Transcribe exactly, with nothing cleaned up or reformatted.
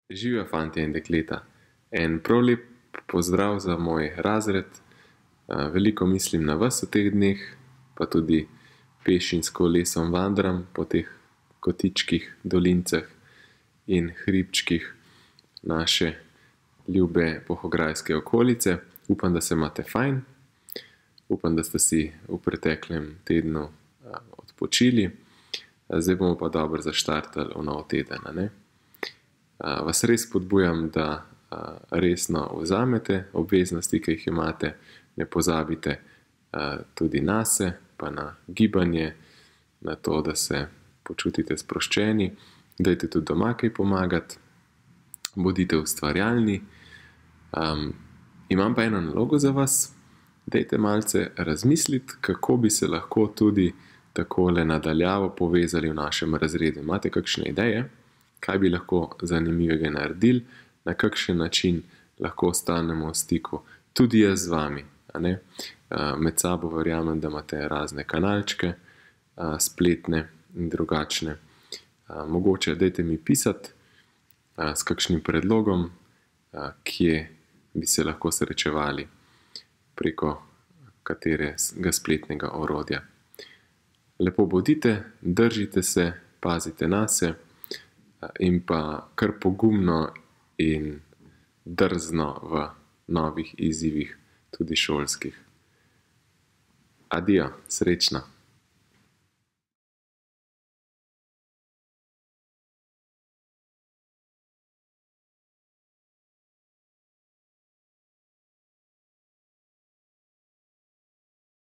Živijo fantje in dekleta. En prav lep pozdrav za moj razred. Veliko mislim na vas v teh dneh, pa tudi peš in s kolesom vandram po teh kotičkih, dolincah in hribčkih naše ljube Polhograjske okolice. Upam, da se imate fajn. Upam, da ste si v preteklem tednu odpočili. Zdaj bomo pa dobro zaštartali v nov teden, a ne? Vas res spodbujam, da resno vzamete obveznosti, ki jih imate. Ne pozabite tudi nase, pa na gibanje, na to, da se počutite sproščeni. Dajte tudi doma kaj pomagati. Bodite ustvarjalni. Imam pa eno nalogo za vas. Dajte malce razmisliti, kako bi se lahko tudi takole nadaljavo povezali v našem razredu. Imate kakšne ideje? Kaj bi lahko zanimivega naredili, na kakšen način lahko ostanemo v stiku, tudi jaz z vami, a ne? Med sabo verjamem, da imate razne kanalčke, spletne in drugačne. Mogoče dajte mi pisati s kakšnim predlogom, kje bi se lahko srečevali, preko katerega spletnega orodja. Lepo bodite, držite se, pazite nase in pa kar pogumno in drzno v novih izzivih, tudi šolskih. Adijo, srečno!